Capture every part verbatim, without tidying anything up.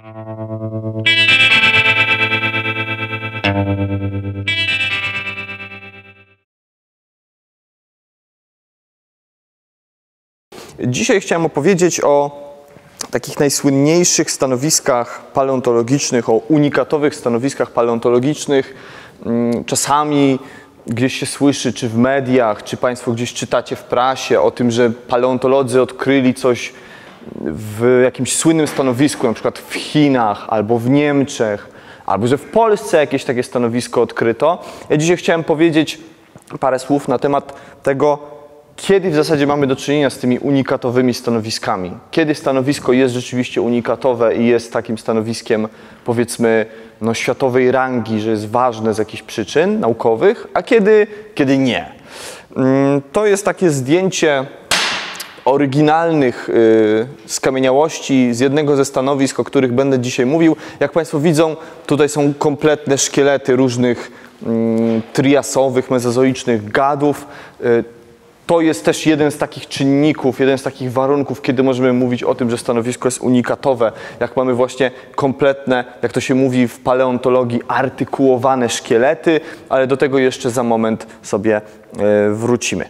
Dzisiaj chciałem opowiedzieć o takich najsłynniejszych stanowiskach paleontologicznych, o unikatowych stanowiskach paleontologicznych. Czasami gdzieś się słyszy, czy w mediach, czy Państwo gdzieś czytacie w prasie o tym, że paleontolodzy odkryli coś w jakimś słynnym stanowisku, na przykład w Chinach albo w Niemczech, albo że w Polsce jakieś takie stanowisko odkryto. Ja dzisiaj chciałem powiedzieć parę słów na temat tego, kiedy w zasadzie mamy do czynienia z tymi unikatowymi stanowiskami. Kiedy stanowisko jest rzeczywiście unikatowe i jest takim stanowiskiem, powiedzmy, no, światowej rangi, że jest ważne z jakichś przyczyn naukowych, a kiedy, kiedy nie. To jest takie zdjęcie oryginalnych y, skamieniałości z jednego ze stanowisk, o których będę dzisiaj mówił. Jak Państwo widzą, tutaj są kompletne szkielety różnych y, triasowych, mezozoicznych gadów. Y, To jest też jeden z takich czynników, jeden z takich warunków, kiedy możemy mówić o tym, że stanowisko jest unikatowe. Jak mamy właśnie kompletne, jak to się mówi w paleontologii, artykułowane szkielety, ale do tego jeszcze za moment sobie wrócimy.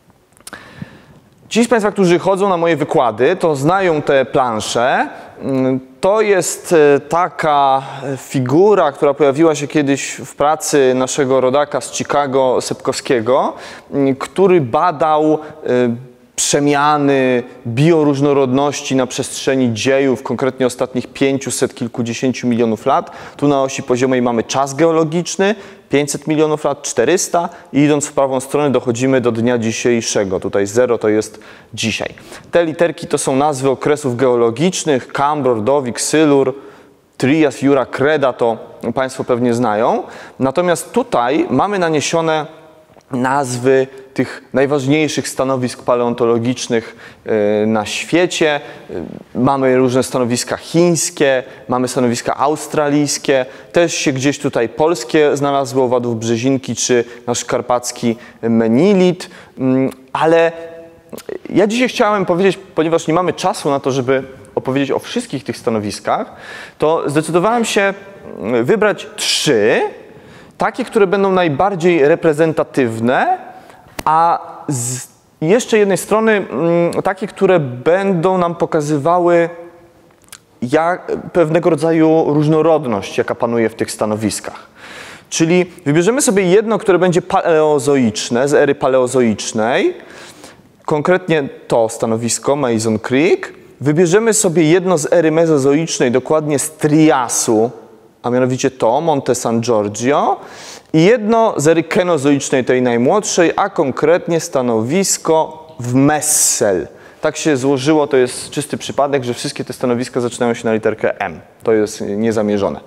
Ci z Państwa, którzy chodzą na moje wykłady, to znają te plansze. To jest taka figura, która pojawiła się kiedyś w pracy naszego rodaka z Chicago, Sepkowskiego, który badał przemiany bioróżnorodności na przestrzeni dziejów, konkretnie ostatnich pięciuset kilkudziesięciu milionów lat. Tu na osi poziomej mamy czas geologiczny, pięćset milionów lat, czterysta i idąc w prawą stronę dochodzimy do dnia dzisiejszego. Tutaj zero to jest dzisiaj. Te literki to są nazwy okresów geologicznych, Kamb, Ordowik, Sylur, Trias, Jura, Kreda, to Państwo pewnie znają. Natomiast tutaj mamy naniesione nazwy tych najważniejszych stanowisk paleontologicznych na świecie. Mamy różne stanowiska chińskie, mamy stanowiska australijskie, też się gdzieś tutaj polskie znalazły, owadów Brzezinki czy nasz karpacki menilit, ale ja dzisiaj chciałem powiedzieć, ponieważ nie mamy czasu na to, żeby opowiedzieć o wszystkich tych stanowiskach, to zdecydowałem się wybrać trzy, takie, które będą najbardziej reprezentatywne, a z jeszcze jednej strony m, takie, które będą nam pokazywały jak, pewnego rodzaju różnorodność, jaka panuje w tych stanowiskach. Czyli wybierzemy sobie jedno, które będzie paleozoiczne, z ery paleozoicznej, konkretnie to stanowisko, Mason Creek. Wybierzemy sobie jedno z ery mezozoicznej, dokładnie z Triasu, a mianowicie to, Monte San Giorgio, i jedno z ery kenozoicznej, tej najmłodszej, a konkretnie stanowisko w Messel. Tak się złożyło, to jest czysty przypadek, że wszystkie te stanowiska zaczynają się na literkę M. To jest niezamierzone.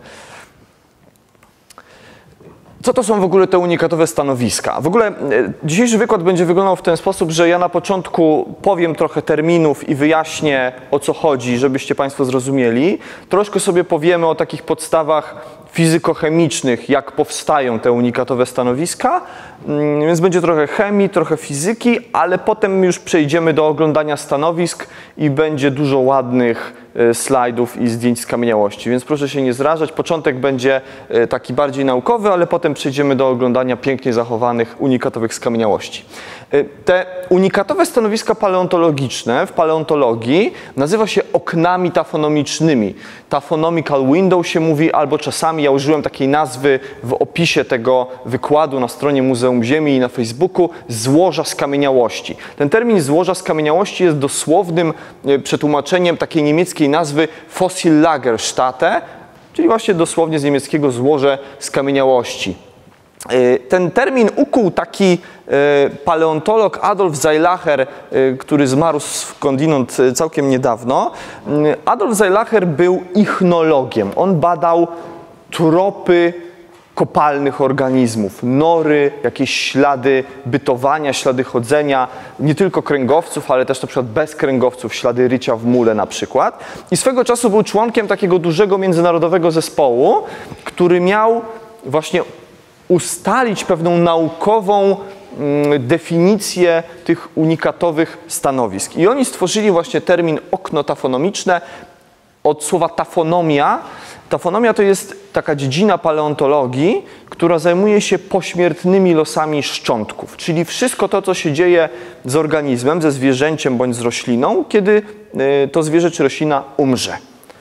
Co to są w ogóle te unikatowe stanowiska? W ogóle e, dzisiejszy wykład będzie wyglądał w ten sposób, że ja na początku powiem trochę terminów i wyjaśnię, o co chodzi, żebyście Państwo zrozumieli. Troszkę sobie powiemy o takich podstawach fizykochemicznych, jak powstają te unikatowe stanowiska, mm, więc będzie trochę chemii, trochę fizyki, ale potem już przejdziemy do oglądania stanowisk i będzie dużo ładnych e, slajdów i zdjęć skamieniałości, więc proszę się nie zrażać. Początek będzie e, taki bardziej naukowy, ale potem przejdziemy do oglądania pięknie zachowanych unikatowych skamieniałości. E, te unikatowe stanowiska paleontologiczne w paleontologii nazywa się oknami tafonomicznymi. Taphonomical window się mówi, albo czasami ja użyłem takiej nazwy w opisie tego wykładu na stronie Muzeum Ziemi i na Facebooku, złoża skamieniałości. Ten termin złoża skamieniałości jest dosłownym przetłumaczeniem takiej niemieckiej nazwy Fossillagerstätte, czyli właśnie dosłownie z niemieckiego złoże skamieniałości. Ten termin ukuł taki paleontolog Adolf Seilacher, który zmarł skądinąd całkiem niedawno. Adolf Seilacher był ichnologiem. On badał tropy kopalnych organizmów, nory, jakieś ślady bytowania, ślady chodzenia, nie tylko kręgowców, ale też na przykład bez kręgowców, ślady rycia w mule na przykład. I swego czasu był członkiem takiego dużego międzynarodowego zespołu, który miał właśnie ustalić pewną naukową mm, definicję tych unikatowych stanowisk. I oni stworzyli właśnie termin okno tafonomiczne. od słowa tafonomia. Tafonomia to jest taka dziedzina paleontologii, która zajmuje się pośmiertnymi losami szczątków, czyli wszystko to, co się dzieje z organizmem, ze zwierzęciem bądź z rośliną, kiedy to zwierzę czy roślina umrze.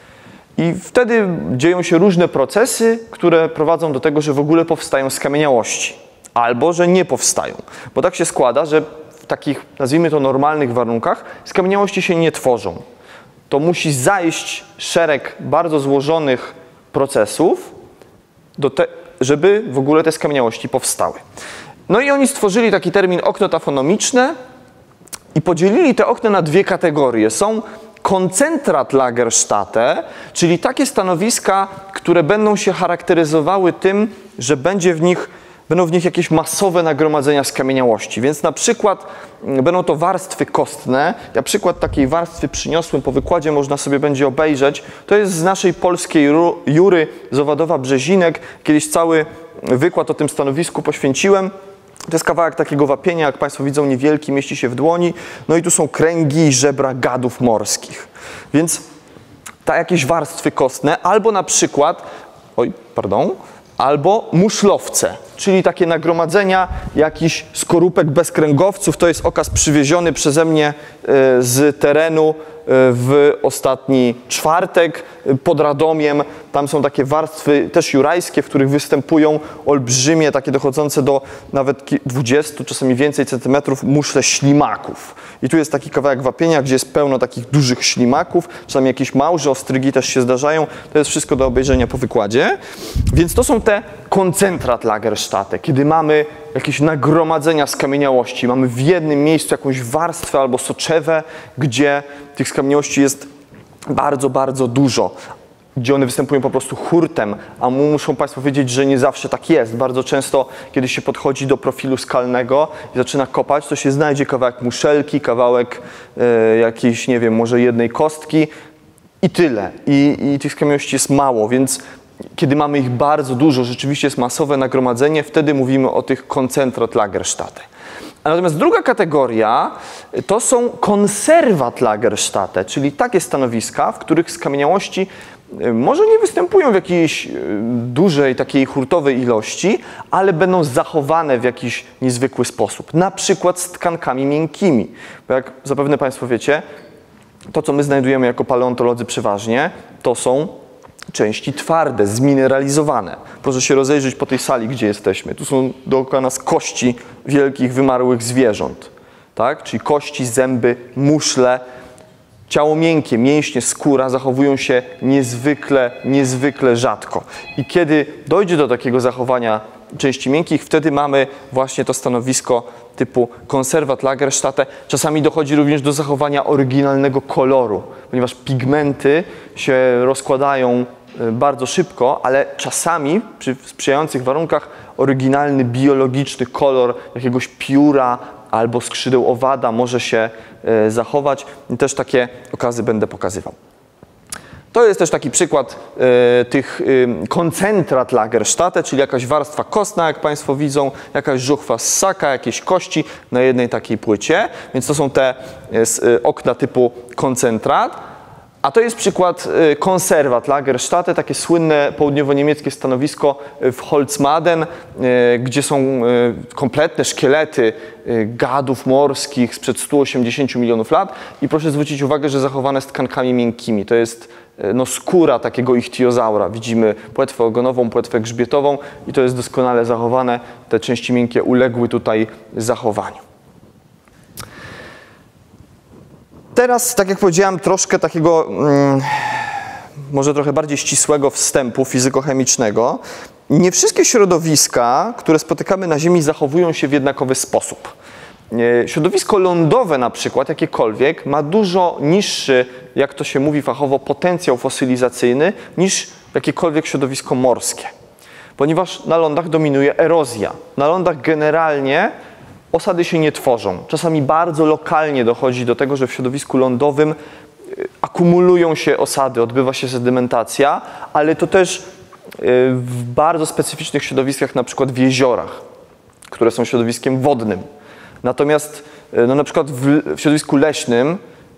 I wtedy dzieją się różne procesy, które prowadzą do tego, że w ogóle powstają skamieniałości, albo że nie powstają. Bo tak się składa, że w takich, nazwijmy to, normalnych warunkach skamieniałości się nie tworzą. To musi zajść szereg bardzo złożonych procesów, do te, żeby w ogóle te skamieniałości powstały. No i oni stworzyli taki termin okno tafonomiczne i podzielili te okna na dwie kategorie. Są Konzentratlagerstätte, czyli takie stanowiska, które będą się charakteryzowały tym, że będzie w nich, będą w nich jakieś masowe nagromadzenia skamieniałości. Więc na przykład będą to warstwy kostne. Ja przykład takiej warstwy przyniosłem, po wykładzie można sobie będzie obejrzeć. To jest z naszej polskiej Jury z Owadowa-Brzezinek. Kiedyś cały wykład o tym stanowisku poświęciłem. To jest kawałek takiego wapienia, jak Państwo widzą, niewielki, mieści się w dłoni. No i tu są kręgi i żebra gadów morskich. Więc ta jakieś warstwy kostne, albo na przykład, oj, pardon, albo muszlowce, czyli takie nagromadzenia jakichś skorupek bezkręgowców. To jest okaz przywieziony przeze mnie z terenu w ostatni czwartek pod Radomiem. Tam są takie warstwy też jurajskie, w których występują olbrzymie, takie dochodzące do nawet dwudziestu, czasami więcej centymetrów muszle ślimaków. I tu jest taki kawałek wapienia, gdzie jest pełno takich dużych ślimaków, czasami jakieś małże, ostrygi też się zdarzają. To jest wszystko do obejrzenia po wykładzie. Więc to są te Konzentratlagerstätte, kiedy mamy jakieś nagromadzenia skamieniałości. Mamy w jednym miejscu jakąś warstwę albo soczewę, gdzie tych skamieniałości jest bardzo, bardzo dużo, gdzie one występują po prostu hurtem, a muszą Państwo wiedzieć, że nie zawsze tak jest. Bardzo często, kiedy się podchodzi do profilu skalnego i zaczyna kopać, to się znajdzie kawałek muszelki, kawałek e, jakiejś, nie wiem, może jednej kostki i tyle. I, i tych skamieniałości jest mało, więc kiedy mamy ich bardzo dużo, rzeczywiście jest masowe nagromadzenie, wtedy mówimy o tych Konzentratlagerstätte. Natomiast druga kategoria to są Konservatlagerstätte, czyli takie stanowiska, w których skamieniałości może nie występują w jakiejś dużej, takiej hurtowej ilości, ale będą zachowane w jakiś niezwykły sposób. Na przykład z tkankami miękkimi. Bo jak zapewne Państwo wiecie, to co my znajdujemy jako paleontolodzy przeważnie, to są części twarde, zmineralizowane. Proszę się rozejrzeć po tej sali, gdzie jesteśmy. Tu są dookoła nas kości wielkich, wymarłych zwierząt. Tak? Czyli kości, zęby, muszle, ciało miękkie, mięśnie, skóra zachowują się niezwykle, niezwykle rzadko. I kiedy dojdzie do takiego zachowania części miękkich, wtedy mamy właśnie to stanowisko typu Konservatlagerstätte. Czasami dochodzi również do zachowania oryginalnego koloru, ponieważ pigmenty się rozkładają bardzo szybko, ale czasami przy sprzyjających warunkach oryginalny, biologiczny kolor jakiegoś pióra albo skrzydeł owada może się zachować. I też takie okazy będę pokazywał. To jest też taki przykład y, tych y, Konzentratlagerstätte, czyli jakaś warstwa kostna, jak Państwo widzą, jakaś żuchwa z ssaka, jakieś kości na jednej takiej płycie. Więc to są te y, okna typu koncentrat. A to jest przykład y, Konservatlagerstätte, takie słynne południowo-niemieckie stanowisko w Holzmaden, y, gdzie są y, kompletne szkielety y, gadów morskich sprzed stu osiemdziesięciu milionów lat. I proszę zwrócić uwagę, że zachowane z tkankami miękkimi. To jest no, skóra takiego ichtiozaura. Widzimy płetwę ogonową, płetwę grzbietową i to jest doskonale zachowane. Te części miękkie uległy tutaj zachowaniu. Teraz, tak jak powiedziałem, troszkę takiego, hmm, może trochę bardziej ścisłego wstępu fizykochemicznego. Nie wszystkie środowiska, które spotykamy na Ziemi, zachowują się w jednakowy sposób. Środowisko lądowe na przykład, jakiekolwiek, ma dużo niższy, jak to się mówi fachowo, potencjał fosylizacyjny niż jakiekolwiek środowisko morskie. Ponieważ na lądach dominuje erozja. Na lądach generalnie osady się nie tworzą. Czasami bardzo lokalnie dochodzi do tego, że w środowisku lądowym akumulują się osady, odbywa się sedymentacja, ale to też w bardzo specyficznych środowiskach, na przykład w jeziorach, które są środowiskiem wodnym. Natomiast no, na przykład w, w środowisku leśnym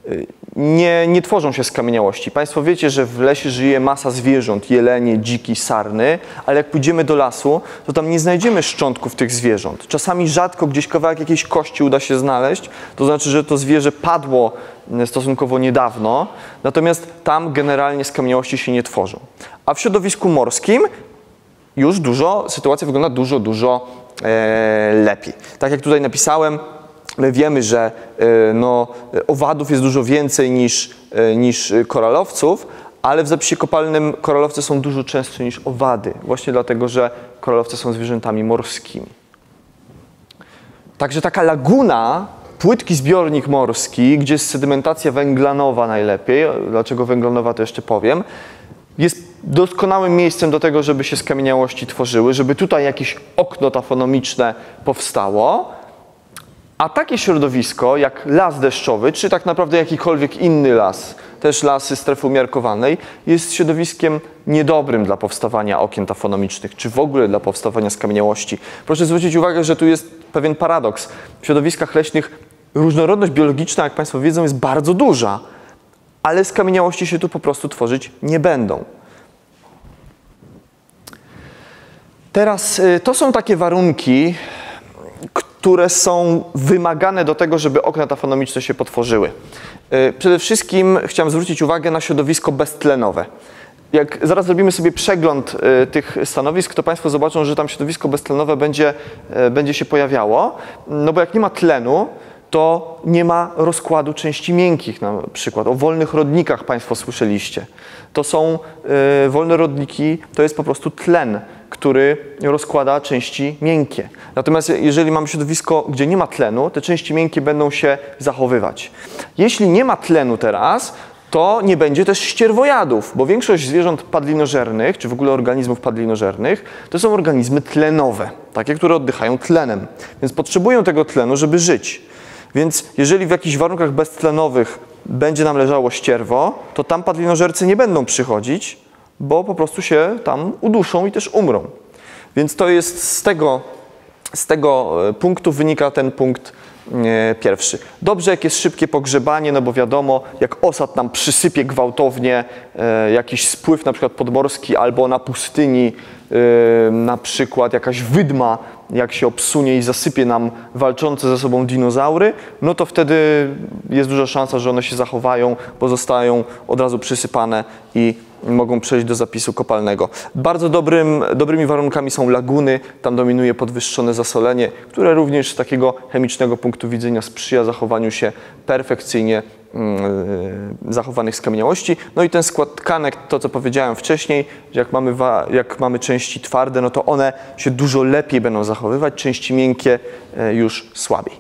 nie, nie tworzą się skamieniałości. Państwo wiecie, że w lesie żyje masa zwierząt, jelenie, dziki, sarny, ale jak pójdziemy do lasu, to tam nie znajdziemy szczątków tych zwierząt. Czasami rzadko gdzieś kawałek jakiejś kości uda się znaleźć, to znaczy, że to zwierzę padło stosunkowo niedawno, natomiast tam generalnie skamieniałości się nie tworzą. A w środowisku morskim już dużo, sytuacja wygląda dużo, dużo e, lepiej. Tak jak tutaj napisałem, my wiemy, że e, no, owadów jest dużo więcej niż, e, niż koralowców, ale w zapisie kopalnym koralowce są dużo częstsze niż owady, właśnie dlatego, że koralowce są zwierzętami morskimi. Także taka laguna, płytki zbiornik morski, gdzie jest sedymentacja węglanowa najlepiej, dlaczego węglanowa to jeszcze powiem, jest doskonałym miejscem do tego, żeby się skamieniałości tworzyły, żeby tutaj jakieś okno tafonomiczne powstało, a takie środowisko jak las deszczowy, czy tak naprawdę jakikolwiek inny las, też lasy strefy umiarkowanej, jest środowiskiem niedobrym dla powstawania okien tafonomicznych, czy w ogóle dla powstawania skamieniałości. Proszę zwrócić uwagę, że tu jest pewien paradoks. W środowiskach leśnych różnorodność biologiczna, jak Państwo wiedzą, jest bardzo duża, ale skamieniałości się tu po prostu tworzyć nie będą. Teraz to są takie warunki, które są wymagane do tego, żeby okna tafonomiczne się potworzyły. Przede wszystkim chciałem zwrócić uwagę na środowisko beztlenowe. Jak zaraz zrobimy sobie przegląd tych stanowisk, to Państwo zobaczą, że tam środowisko beztlenowe będzie, będzie się pojawiało, no bo jak nie ma tlenu, to nie ma rozkładu części miękkich, na przykład. O wolnych rodnikach Państwo słyszeliście. To są y, wolne rodniki, to jest po prostu tlen, który rozkłada części miękkie. Natomiast jeżeli mamy środowisko, gdzie nie ma tlenu, te części miękkie będą się zachowywać. Jeśli nie ma tlenu teraz, to nie będzie też ścierwojadów, bo większość zwierząt padlinożernych, czy w ogóle organizmów padlinożernych, to są organizmy tlenowe, takie, które oddychają tlenem, więc potrzebują tego tlenu, żeby żyć. Więc jeżeli w jakichś warunkach beztlenowych będzie nam leżało ścierwo, to tam padlinożercy nie będą przychodzić, bo po prostu się tam uduszą i też umrą. Więc to jest z tego, z tego punktu wynika ten punkt e, pierwszy. Dobrze, jak jest szybkie pogrzebanie, no bo wiadomo, jak osad nam przysypie gwałtownie e, jakiś spływ na przykład podmorski albo na pustyni e, na przykład jakaś wydma, jak się obsunie i zasypie nam walczące ze sobą dinozaury, no to wtedy jest duża szansa, że one się zachowają, bo zostają od razu przysypane i mogą przejść do zapisu kopalnego. Bardzo dobrym, dobrymi warunkami są laguny, tam dominuje podwyższone zasolenie, które również z takiego chemicznego punktu widzenia sprzyja zachowaniu się perfekcyjnie Yy, zachowanych skamieniałości. No i ten skład tkanek, to co powiedziałem wcześniej, że jak mamy, jak mamy części twarde, no to one się dużo lepiej będą zachowywać, części miękkie yy, już słabiej.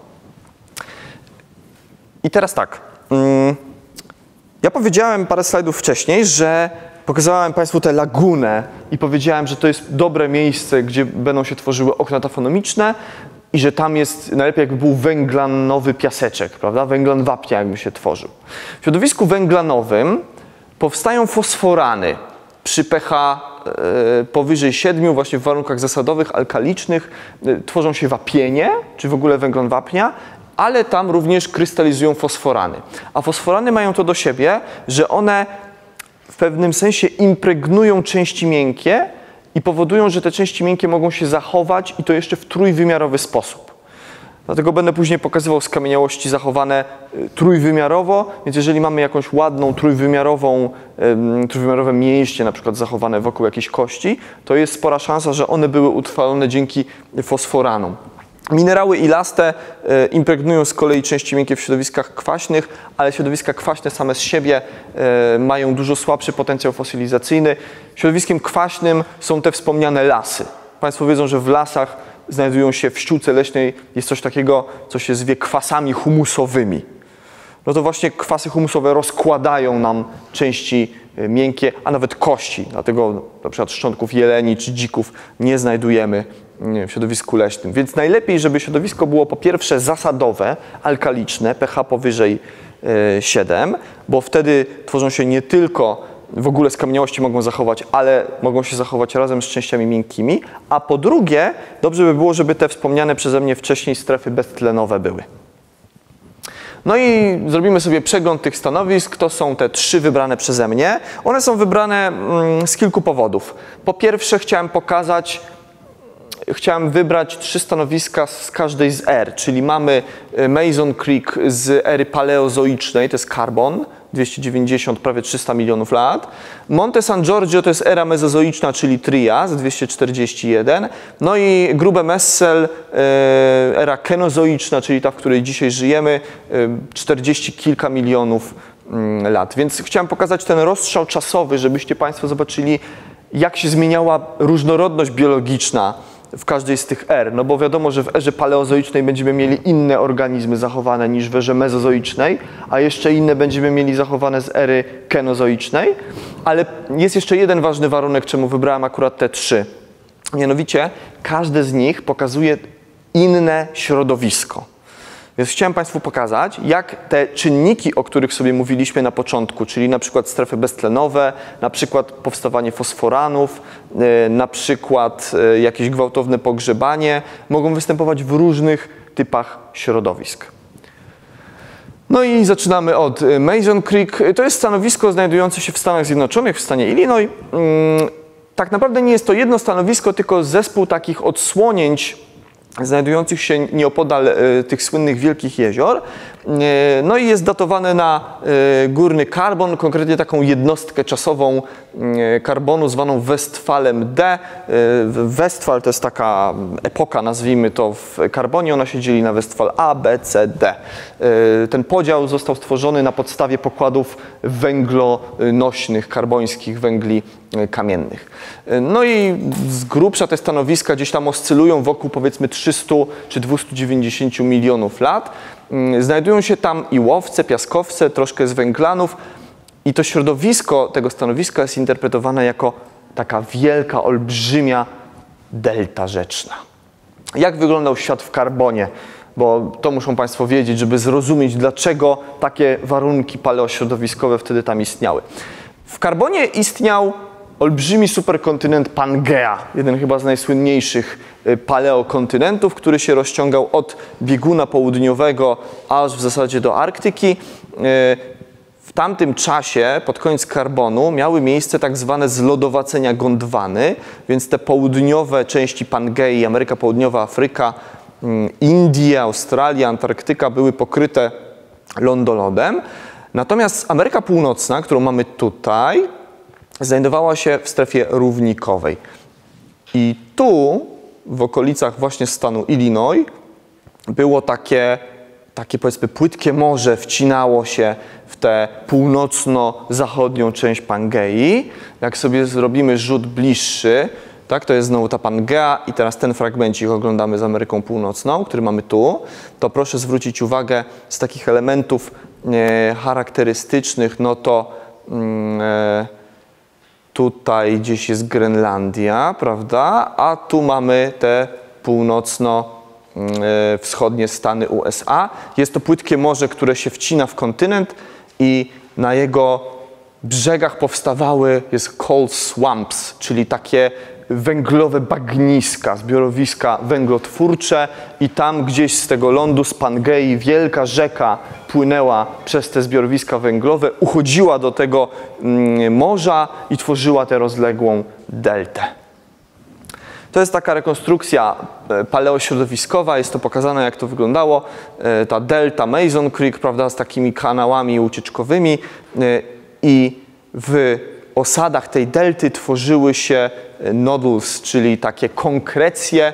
I teraz tak, yy, ja powiedziałem parę slajdów wcześniej, że pokazałem Państwu tę lagunę i powiedziałem, że to jest dobre miejsce, gdzie będą się tworzyły okna tafonomiczne, i że tam jest najlepiej jakby był węglanowy piaseczek, prawda? Węglan wapnia jakby się tworzył. W środowisku węglanowym powstają fosforany przy pH e, powyżej siedmiu, właśnie w warunkach zasadowych, alkalicznych, e, tworzą się wapienie, czy w ogóle węglan wapnia, ale tam również krystalizują fosforany. A fosforany mają to do siebie, że one w pewnym sensie impregnują części miękkie, i powodują, że te części miękkie mogą się zachować i to jeszcze w trójwymiarowy sposób. Dlatego będę później pokazywał skamieniałości zachowane trójwymiarowo, więc jeżeli mamy jakąś ładną trójwymiarową, trójwymiarowe mięśnie na przykład zachowane wokół jakiejś kości, to jest spora szansa, że one były utrwalone dzięki fosforanom. Minerały ilaste e, impregnują z kolei części miękkie w środowiskach kwaśnych, ale środowiska kwaśne same z siebie e, mają dużo słabszy potencjał fosylizacyjny. Środowiskiem kwaśnym są te wspomniane lasy. Państwo wiedzą, że w lasach znajdują się w ściółce leśnej jest coś takiego, co się zwie kwasami humusowymi. No to właśnie kwasy humusowe rozkładają nam części miękkie, a nawet kości. Dlatego na przykład szczątków jeleni czy dzików nie znajdujemy w środowisku leśnym. Więc najlepiej, żeby środowisko było po pierwsze zasadowe, alkaliczne, pH powyżej siedem, bo wtedy tworzą się nie tylko w ogóle skamieniałości mogą zachować, ale mogą się zachować razem z częściami miękkimi, a po drugie dobrze by było, żeby te wspomniane przeze mnie wcześniej strefy beztlenowe były. No i zrobimy sobie przegląd tych stanowisk. To są te trzy wybrane przeze mnie. One są wybrane mm, z kilku powodów. Po pierwsze chciałem pokazać, chciałem wybrać trzy stanowiska z każdej z er, czyli mamy Mason Creek z ery paleozoicznej, to jest karbon, dwieście dziewięćdziesiąt, prawie trzysta milionów lat. Monte San Giorgio to jest era mezozoiczna, czyli Trias, dwieście czterdzieści jeden. No i Grube Messel, era kenozoiczna, czyli ta, w której dzisiaj żyjemy, czterdzieści kilka milionów lat. Więc chciałem pokazać ten rozstrzał czasowy, żebyście Państwo zobaczyli, jak się zmieniała różnorodność biologiczna w każdej z tych er, no bo wiadomo, że w erze paleozoicznej będziemy mieli inne organizmy zachowane niż w erze mezozoicznej, a jeszcze inne będziemy mieli zachowane z ery kenozoicznej, ale jest jeszcze jeden ważny warunek, czemu wybrałem akurat te trzy. Mianowicie każde z nich pokazuje inne środowisko. Więc chciałem Państwu pokazać, jak te czynniki, o których sobie mówiliśmy na początku, czyli na przykład strefy beztlenowe, na przykład powstawanie fosforanów, na przykład jakieś gwałtowne pogrzebanie, mogą występować w różnych typach środowisk. No i zaczynamy od Mason Creek. To jest stanowisko znajdujące się w Stanach Zjednoczonych, w stanie Illinois. Tak naprawdę nie jest to jedno stanowisko, tylko zespół takich odsłonięć znajdujących się nieopodal e, tych słynnych wielkich jezior. E, no i jest datowane na e, górny karbon, konkretnie taką jednostkę czasową e, karbonu zwaną Westfalem D. E, Westfal to jest taka epoka, nazwijmy to, w karbonie. Ona się dzieli na Westfal A, B, C, D. E, ten podział został stworzony na podstawie pokładów węglonośnych, karbońskich węgli kamiennych. No i z grubsza te stanowiska gdzieś tam oscylują wokół powiedzmy trzysta czy dwieście dziewięćdziesiąt milionów lat. Znajdują się tam i łowce, piaskowce, troszkę z węglanów i to środowisko tego stanowiska jest interpretowane jako taka wielka, olbrzymia delta rzeczna. Jak wyglądał świat w karbonie? Bo to muszą Państwo wiedzieć, żeby zrozumieć, dlaczego takie warunki paleośrodowiskowe wtedy tam istniały. W karbonie istniał olbrzymi superkontynent Pangea, jeden chyba z najsłynniejszych paleokontynentów, który się rozciągał od bieguna południowego aż w zasadzie do Arktyki. W tamtym czasie, pod koniec karbonu, miały miejsce tak zwane zlodowacenia Gondwany, więc te południowe części Pangei, Ameryka Południowa, Afryka, Indie, Australia, Antarktyka były pokryte lądolodem. Natomiast Ameryka Północna, którą mamy tutaj, znajdowała się w strefie równikowej. I tu, w okolicach właśnie stanu Illinois, było takie, takie powiedzmy płytkie morze, wcinało się w tę północno-zachodnią część Pangei. Jak sobie zrobimy rzut bliższy, tak, to jest znowu ta Pangea i teraz ten fragmencik oglądamy z Ameryką Północną, który mamy tu, to proszę zwrócić uwagę z takich elementów e, charakterystycznych, no to e, tutaj gdzieś jest Grenlandia, prawda, a tu mamy te północno-wschodnie Stany U S A. Jest to płytkie morze, które się wcina w kontynent i na jego brzegach powstawały, jest coal swamps, czyli takie węglowe bagniska, zbiorowiska węglotwórcze i tam gdzieś z tego lądu, z Pangei, wielka rzeka płynęła przez te zbiorowiska węglowe, uchodziła do tego mm, morza i tworzyła tę rozległą deltę. To jest taka rekonstrukcja paleośrodowiskowa, jest to pokazane, jak to wyglądało. Ta delta Mason Creek, prawda, z takimi kanałami ucieczkowymi i w osadach tej delty tworzyły się nodules, czyli takie konkrecje,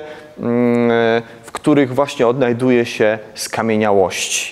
w których właśnie odnajduje się skamieniałości.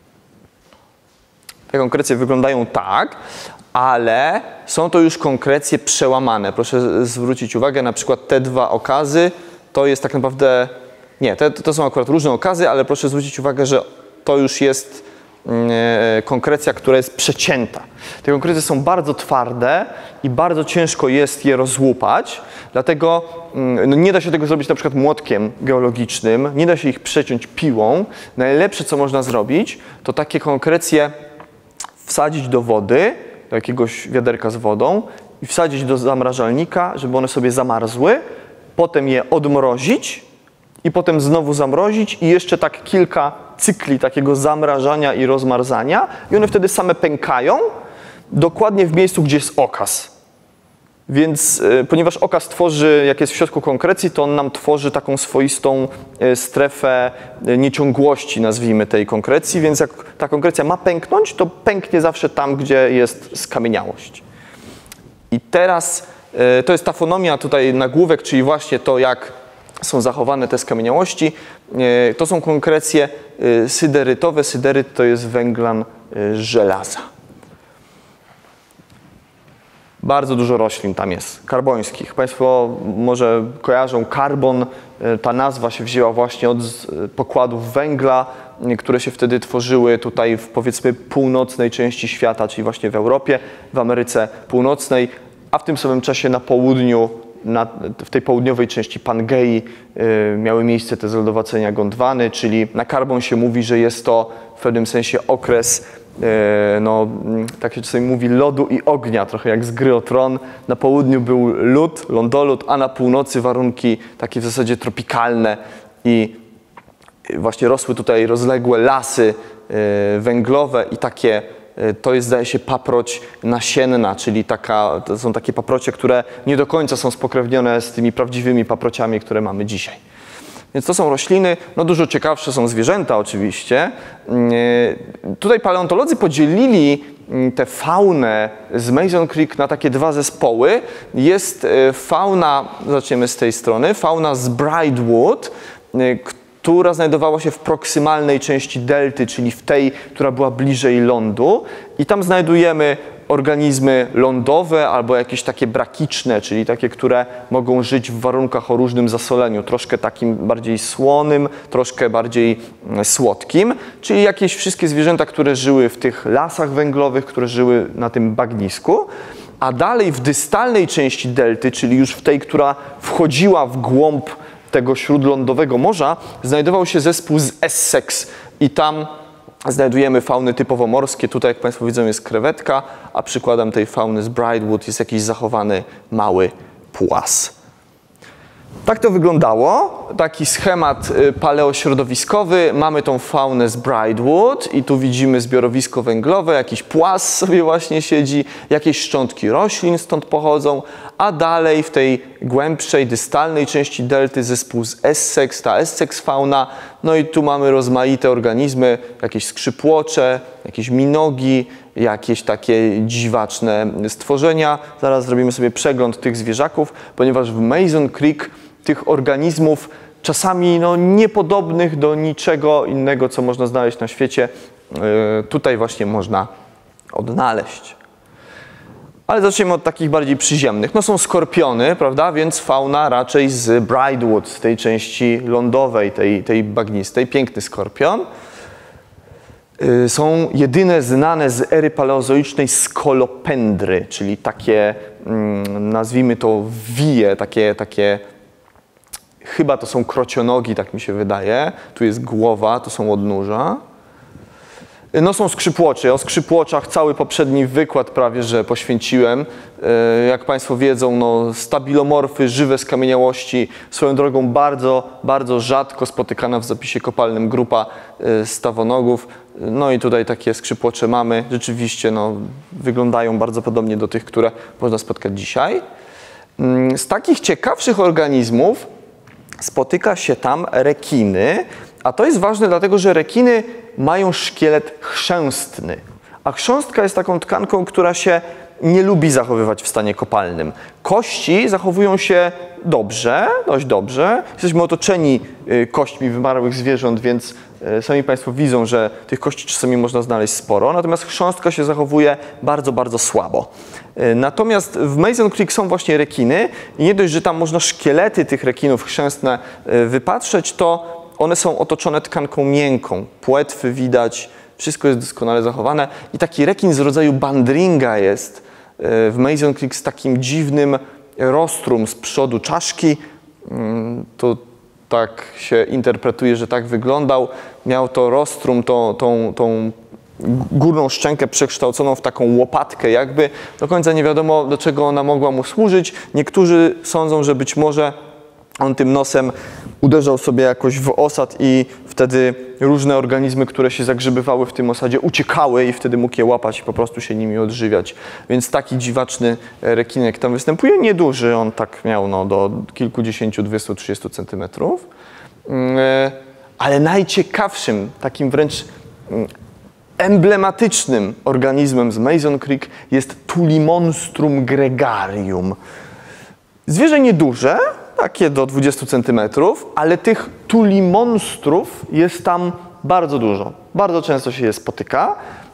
Te konkrecje wyglądają tak, ale są to już konkrecje przełamane. Proszę zwrócić uwagę, na przykład te dwa okazy, to jest tak naprawdę, nie, te, to są akurat różne okazy, ale proszę zwrócić uwagę, że to już jest konkrecja, która jest przecięta. Te konkrecje są bardzo twarde i bardzo ciężko jest je rozłupać, dlatego no, nie da się tego zrobić na przykład młotkiem geologicznym, nie da się ich przeciąć piłą. Najlepsze, co można zrobić, to takie konkrecje wsadzić do wody, do jakiegoś wiaderka z wodą i wsadzić do zamrażalnika, żeby one sobie zamarzły, potem je odmrozić i potem znowu zamrozić i jeszcze tak kilka cykli takiego zamrażania i rozmarzania i one wtedy same pękają, dokładnie w miejscu, gdzie jest okaz. Więc e, ponieważ okaz tworzy, jak jest w środku konkrecji, to on nam tworzy taką swoistą e, strefę e, nieciągłości, nazwijmy tej konkrecji, więc jak ta konkrecja ma pęknąć, to pęknie zawsze tam, gdzie jest skamieniałość. I teraz e, to jest tafonomia, tutaj nagłówek, czyli właśnie to, jak są zachowane te skamieniałości. E, to są konkrecje e, syderytowe. Syderyt to jest węglan e, żelaza. Bardzo dużo roślin tam jest, karbońskich. Państwo może kojarzą karbon, ta nazwa się wzięła właśnie od pokładów węgla, które się wtedy tworzyły tutaj w, powiedzmy, północnej części świata, czyli właśnie w Europie, w Ameryce Północnej, a w tym samym czasie na południu, na, w tej południowej części Pangei y, miały miejsce te zlodowacenia Gondwany, czyli na karbon się mówi, że jest to w pewnym sensie okres, no, tak się czasami mówi, lodu i ognia, trochę jak z Gry o Tron. Na południu był lód, lądolód, a na północy warunki takie w zasadzie tropikalne i właśnie rosły tutaj rozległe lasy węglowe i takie, to jest, zdaje się, paproć nasienna, czyli taka, to są takie paprocie, które nie do końca są spokrewnione z tymi prawdziwymi paprociami, które mamy dzisiaj. Więc to są rośliny, no dużo ciekawsze są zwierzęta oczywiście. Tutaj paleontolodzy podzielili tę faunę z Mason Creek na takie dwa zespoły. Jest fauna, zaczniemy z tej strony, fauna z Brightwood, która znajdowała się w proksymalnej części delty, czyli w tej, która była bliżej lądu. I tam znajdujemy organizmy lądowe albo jakieś takie brakiczne, czyli takie, które mogą żyć w warunkach o różnym zasoleniu, troszkę takim bardziej słonym, troszkę bardziej słodkim, czyli jakieś wszystkie zwierzęta, które żyły w tych lasach węglowych, które żyły na tym bagnisku. A dalej w dystalnej części delty, czyli już w tej, która wchodziła w głąb tego śródlądowego morza, znajdował się zespół z Essex i tam znajdujemy fauny typowo morskie. Tutaj, jak Państwo widzą, jest krewetka, a przykładem tej fauny z Brightwood jest jakiś zachowany mały płas. Tak to wyglądało. Taki schemat paleośrodowiskowy. Mamy tą faunę z Brightwood i tu widzimy zbiorowisko węglowe, jakiś płas sobie właśnie siedzi, jakieś szczątki roślin stąd pochodzą, a dalej w tej głębszej, dystalnej części delty zespół z Essex, ta Essex fauna. No i tu mamy rozmaite organizmy, jakieś skrzypłocze, jakieś minogi, jakieś takie dziwaczne stworzenia. Zaraz zrobimy sobie przegląd tych zwierzaków, ponieważ w Mason Creek tych organizmów czasami no, niepodobnych do niczego innego, co można znaleźć na świecie, yy, tutaj właśnie można odnaleźć. Ale zaczniemy od takich bardziej przyziemnych. No są skorpiony, prawda, więc fauna raczej z Brightwood, z tej części lądowej, tej, tej bagnistej. Piękny skorpion. Yy, są jedyne znane z ery paleozoicznej skolopendry, czyli takie, yy, nazwijmy to wije, takie, takie chyba to są krocionogi, tak mi się wydaje. Tu jest głowa, tu są odnóża. No są skrzypłocze. O skrzypłoczach cały poprzedni wykład prawie że poświęciłem. Jak Państwo wiedzą, no, stabilomorfy, żywe skamieniałości, swoją drogą bardzo, bardzo rzadko spotykana w zapisie kopalnym grupa stawonogów. No i tutaj takie skrzypłocze mamy. Rzeczywiście no, wyglądają bardzo podobnie do tych, które można spotkać dzisiaj. Z takich ciekawszych organizmów spotyka się tam rekiny, a to jest ważne dlatego, że rekiny mają szkielet chrzęstny, a chrząstka jest taką tkanką, która się nie lubi zachowywać w stanie kopalnym. Kości zachowują się dobrze, dość dobrze. Jesteśmy otoczeni kośćmi wymarłych zwierząt, więc sami Państwo widzą, że tych kości czasami można znaleźć sporo, natomiast chrząstka się zachowuje bardzo, bardzo słabo. Natomiast w Mason Creek są właśnie rekiny i nie dość, że tam można szkielety tych rekinów chrzęstne wypatrzeć, to one są otoczone tkanką miękką. Płetwy widać, wszystko jest doskonale zachowane. I taki rekin z rodzaju bandringa jest w Mason Creek z takim dziwnym rostrum z przodu czaszki. To tak się interpretuje, że tak wyglądał. Miał to rostrum, tą, tą, tą górną szczękę przekształconą w taką łopatkę jakby. Do końca nie wiadomo, do czego ona mogła mu służyć. Niektórzy sądzą, że być może on tym nosem uderzał sobie jakoś w osad i wtedy różne organizmy, które się zagrzebywały w tym osadzie, uciekały i wtedy mógł je łapać i po prostu się nimi odżywiać. Więc taki dziwaczny rekinek tam występuje. Nieduży, on tak miał no, do kilkudziesięciu, dwudziestu, trzydziestu centymetrów. Ale najciekawszym, takim wręcz emblematycznym organizmem z Mason Creek jest Tullimonstrum gregarium. Zwierzę nieduże, takie do dwudziestu centymetrów, ale tych tullimonstrów jest tam bardzo dużo. Bardzo często się je spotyka.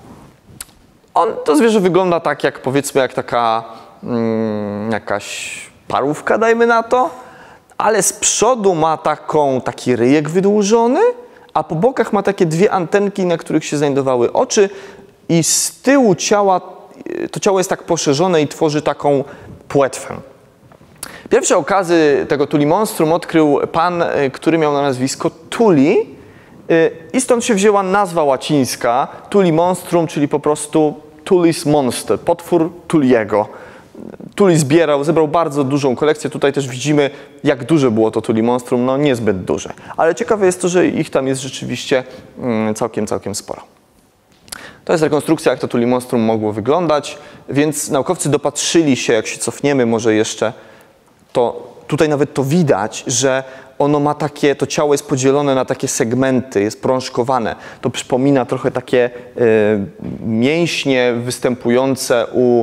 On, to zwierzę wygląda tak jak, powiedzmy, jak taka mm, jakaś parówka, dajmy na to, ale z przodu ma taką, taki ryjek wydłużony, a po bokach ma takie dwie antenki, na których się znajdowały oczy i z tyłu ciała, to ciało jest tak poszerzone i tworzy taką płetwę. Pierwsze okazy tego Tullimonstrum odkrył pan, który miał na nazwisko Tully i stąd się wzięła nazwa łacińska Tullimonstrum, czyli po prostu Tully's Monster, potwór Tulliego. Tully zbierał, zebrał bardzo dużą kolekcję. Tutaj też widzimy, jak duże było to Tullimonstrum, no niezbyt duże. Ale ciekawe jest to, że ich tam jest rzeczywiście całkiem, całkiem sporo. To jest rekonstrukcja, jak to Tullimonstrum mogło wyglądać, więc naukowcy dopatrzyli się, jak się cofniemy może jeszcze, to tutaj nawet to widać, że ono ma takie, to ciało jest podzielone na takie segmenty, jest prążkowane. To przypomina trochę takie y, mięśnie występujące u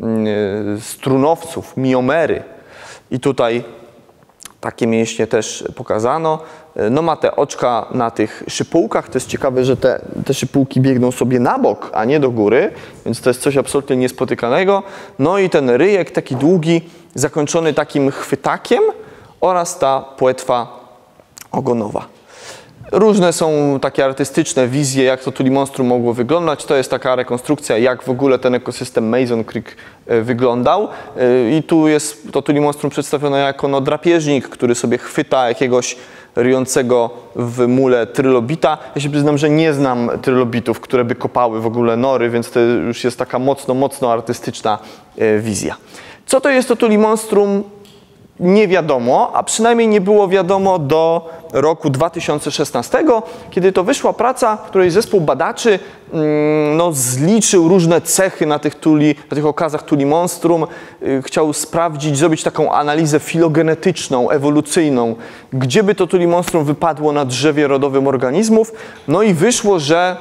y, strunowców, miomery. I tutaj takie mięśnie też pokazano. No ma te oczka na tych szypułkach. To jest ciekawe, że te, te szypułki biegną sobie na bok, a nie do góry, więc to jest coś absolutnie niespotykanego. No i ten ryjek taki długi, zakończony takim chwytakiem oraz ta płetwa ogonowa. Różne są takie artystyczne wizje, jak to Tullimonstrum mogło wyglądać. To jest taka rekonstrukcja, jak w ogóle ten ekosystem Mason Creek wyglądał. I tu jest to Tullimonstrum przedstawione jako no, drapieżnik, który sobie chwyta jakiegoś ryjącego w mule trylobita. Ja się przyznam, że nie znam trylobitów, które by kopały w ogóle nory, więc to już jest taka mocno, mocno artystyczna wizja. Co to jest to Tullimonstrum? Nie wiadomo, a przynajmniej nie było wiadomo do roku dwa tysiące szesnastego, kiedy to wyszła praca, w której zespół badaczy mm, no, zliczył różne cechy na tych, tuli, na tych okazach Tullimonstrum. Yy, chciał sprawdzić, zrobić taką analizę filogenetyczną, ewolucyjną, gdzie by to Tullimonstrum wypadło na drzewie rodowym organizmów. No i wyszło, że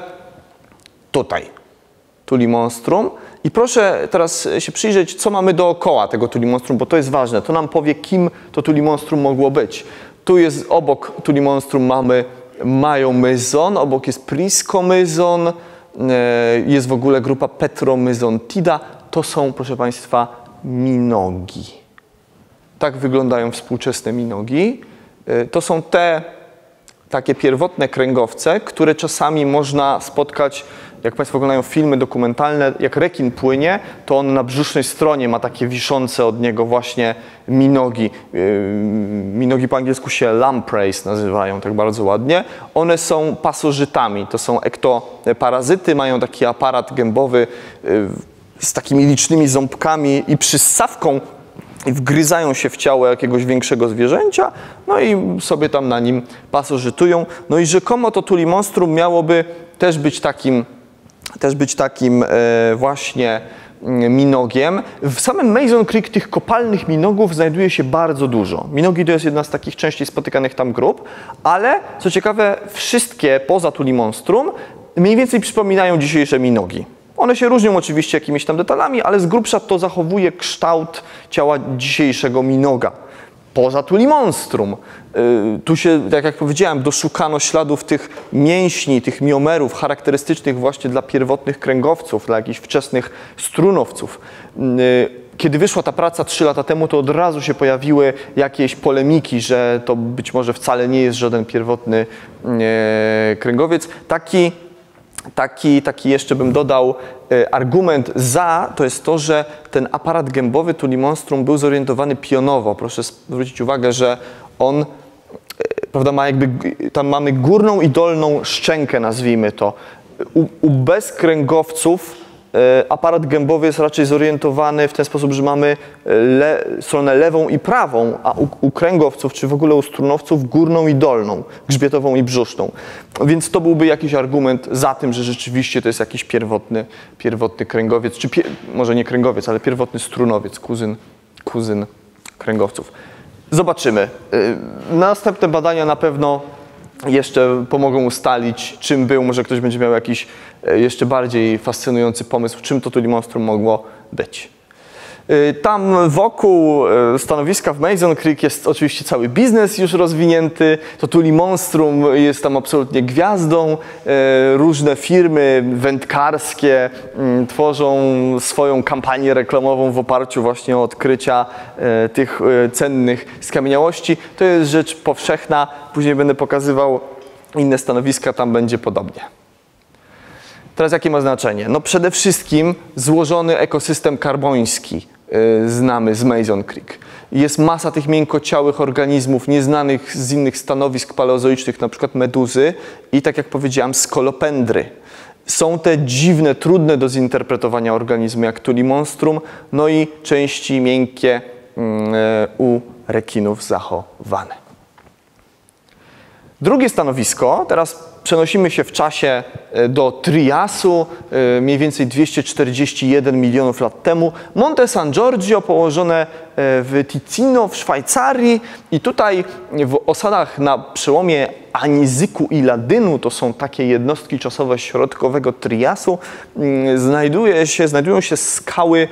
tutaj Tullimonstrum. I proszę teraz się przyjrzeć, co mamy dookoła tego Tullimonstrum, bo to jest ważne. To nam powie, kim to Tullimonstrum mogło być. Tu jest obok Tullimonstrum mamy Maiomyzon, obok jest Priscomyzon, jest w ogóle grupa Petromyzontida. To są, proszę Państwa, minogi. Tak wyglądają współczesne minogi. To są te takie pierwotne kręgowce, które czasami można spotkać. Jak Państwo oglądają filmy dokumentalne, jak rekin płynie, to on na brzusznej stronie ma takie wiszące od niego właśnie minogi. Minogi po angielsku się lampreys nazywają, tak bardzo ładnie. One są pasożytami, to są ektoparazyty, mają taki aparat gębowy z takimi licznymi ząbkami i przyssawką i wgryzają się w ciało jakiegoś większego zwierzęcia, no i sobie tam na nim pasożytują. No i rzekomo to Tullimonstrum miałoby też być takim też być takim e, właśnie minogiem. W samym Mason Creek tych kopalnych minogów znajduje się bardzo dużo. Minogi to jest jedna z takich częściej spotykanych tam grup, ale co ciekawe, wszystkie poza Tullimonstrum mniej więcej przypominają dzisiejsze minogi. One się różnią oczywiście jakimiś tam detalami, ale z grubsza to zachowuje kształt ciała dzisiejszego minoga. Poza Tullimonstrum. Yy, tu się, tak jak powiedziałem, doszukano śladów tych mięśni, tych miomerów charakterystycznych właśnie dla pierwotnych kręgowców, dla jakichś wczesnych strunowców. Yy, kiedy wyszła ta praca trzy lata temu, to od razu się pojawiły jakieś polemiki, że to być może wcale nie jest żaden pierwotny yy, kręgowiec. Taki Taki, taki jeszcze bym dodał y, argument za, to jest to, że ten aparat gębowy Tullimonstrum był zorientowany pionowo. Proszę zwrócić uwagę, że on, y, prawda, ma jakby, tam mamy górną i dolną szczękę, nazwijmy to. U, u bezkręgowców aparat gębowy jest raczej zorientowany w ten sposób, że mamy le stronę lewą i prawą, a u, u kręgowców, czy w ogóle u strunowców górną i dolną, grzbietową i brzuszną. Więc to byłby jakiś argument za tym, że rzeczywiście to jest jakiś pierwotny, pierwotny kręgowiec, czy pie może nie kręgowiec, ale pierwotny strunowiec, kuzyn, kuzyn kręgowców. Zobaczymy. Następne badania na pewno jeszcze pomogą ustalić, czym był. Może ktoś będzie miał jakiś jeszcze bardziej fascynujący pomysł, czym to Tuli-Monstrum mogło być. Tam wokół stanowiska w Mason Creek jest oczywiście cały biznes już rozwinięty. To Tuli-Monstrum jest tam absolutnie gwiazdą. Różne firmy wędkarskie tworzą swoją kampanię reklamową w oparciu właśnie o odkrycia tych cennych skamieniałości. To jest rzecz powszechna. Później będę pokazywał inne stanowiska, tam będzie podobnie. Teraz jakie ma znaczenie? No przede wszystkim złożony ekosystem karboński yy, znamy z Mason Creek. Jest masa tych miękkociałych organizmów nieznanych z innych stanowisk paleozoicznych, na przykład meduzy i tak jak powiedziałem skolopendry. Są te dziwne, trudne do zinterpretowania organizmy jak Tuli-Monstrum, no i części miękkie yy, u rekinów zachowane. Drugie stanowisko, teraz przenosimy się w czasie do Triasu, mniej więcej dwieście czterdzieści jeden milionów lat temu. Monte San Giorgio położone w Ticino w Szwajcarii i tutaj w osadach na przełomie Anizyku i Ladynu, to są takie jednostki czasowe środkowego Triasu, znajduje się, znajdują się skały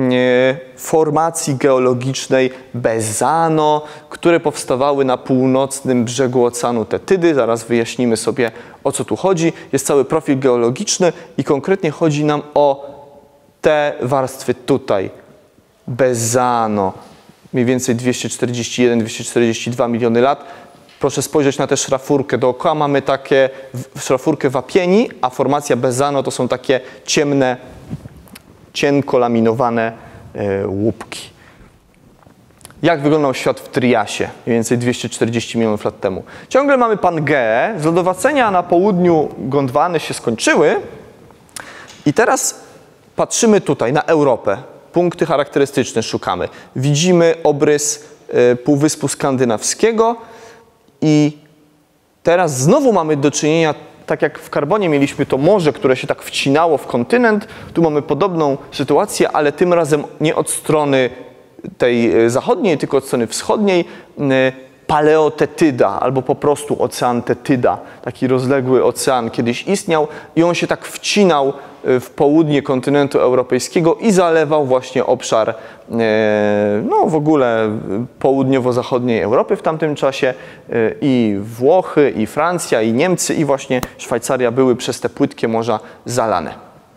formacji geologicznej Bezzano, które powstawały na północnym brzegu Oceanu Tetydy. Zaraz wyjaśnimy sobie, o co tu chodzi. Jest cały profil geologiczny i konkretnie chodzi nam o te warstwy tutaj. Bezzano, mniej więcej dwieście czterdzieści jeden do dwieście czterdzieści dwa miliony lat. Proszę spojrzeć na tę szrafurkę. Dookoła mamy takie szrafurkę wapieni, a formacja Bezzano to są takie ciemne, cienko laminowane e, łupki. Jak wyglądał świat w Triasie, mniej więcej dwieście czterdzieści milionów lat temu? Ciągle mamy Pangeę. Zlodowacenia na południu Gondwany się skończyły i teraz patrzymy tutaj na Europę. Punkty charakterystyczne szukamy. Widzimy obrys e, Półwyspu Skandynawskiego i teraz znowu mamy do czynienia, tak jak w Karbonie mieliśmy to morze, które się tak wcinało w kontynent. Tu mamy podobną sytuację, ale tym razem nie od strony tej zachodniej, tylko od strony wschodniej. Paleotetyda, albo po prostu ocean Tetyda. Taki rozległy ocean kiedyś istniał i on się tak wcinał w południe kontynentu europejskiego i zalewał właśnie obszar no w ogóle południowo-zachodniej Europy w tamtym czasie. I Włochy, i Francja, i Niemcy, i właśnie Szwajcaria były przez te płytkie morza zalane.